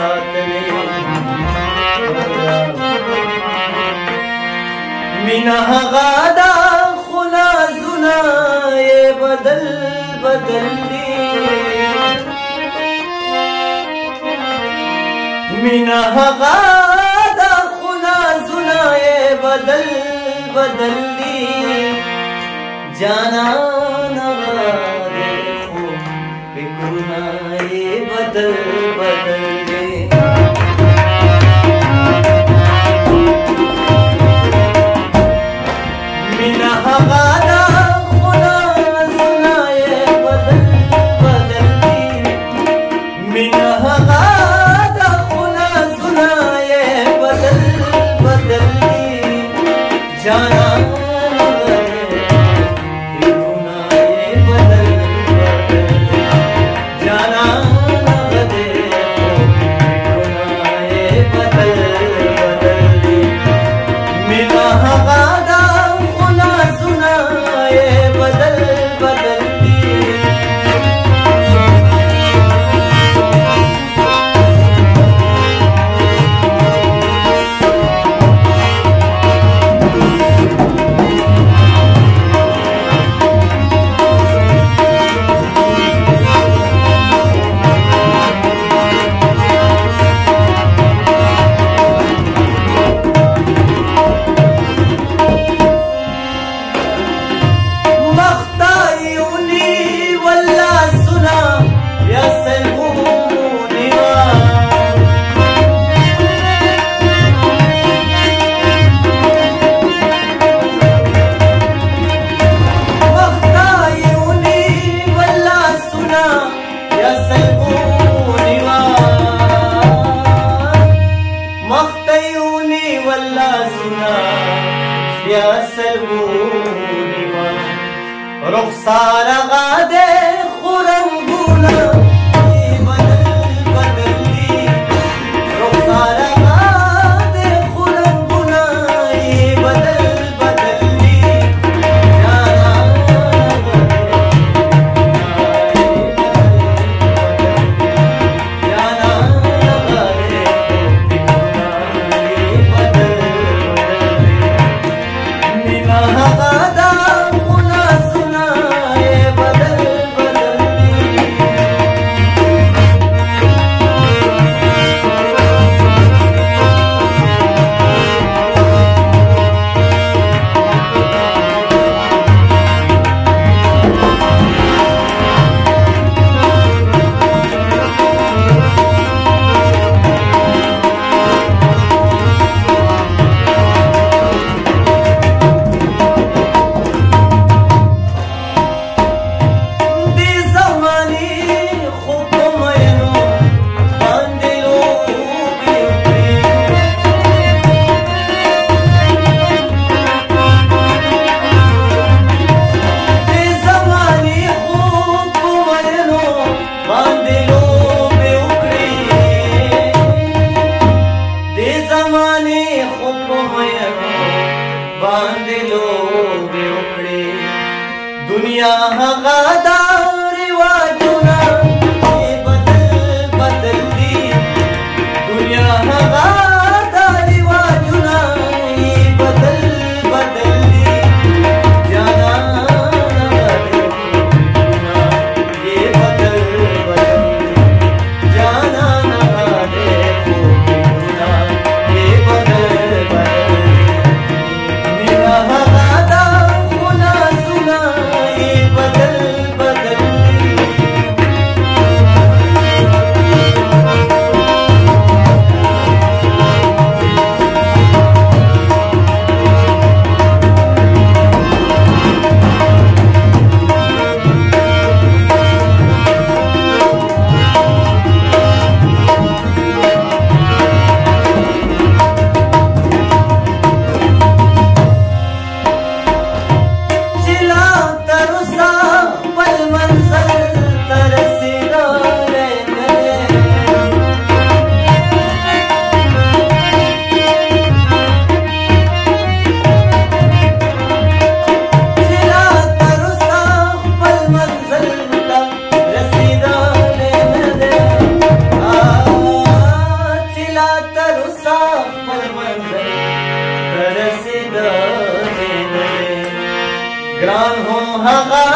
ساتلې مینا هغه دا خونه زونه یې بدل بدل دي مینا هغه دا خونه زونه یې بدل بدل دي جانان هغه دیکھو فکرونه یې بدل بدل دي مینا هغه دا خونه زونه یې بدل بدل دي مینا هغه دا خونه زونه یې بدل بدل دي جانان رخسار غاده خورنگونا بدل بدل دی رخسار غاده خورنگونا بدل بدل دی جانا جانا غاده بدل مینا غاده दुनिया हगा दा रिवाजुना ये बदल बदल दी दुनिया हगा दा रिवाजुना ये बदल बदल दी जाना ये बदल बदल जाना देखो ये बदल बदल मेरा हगा दा खुना सुना बदल هغه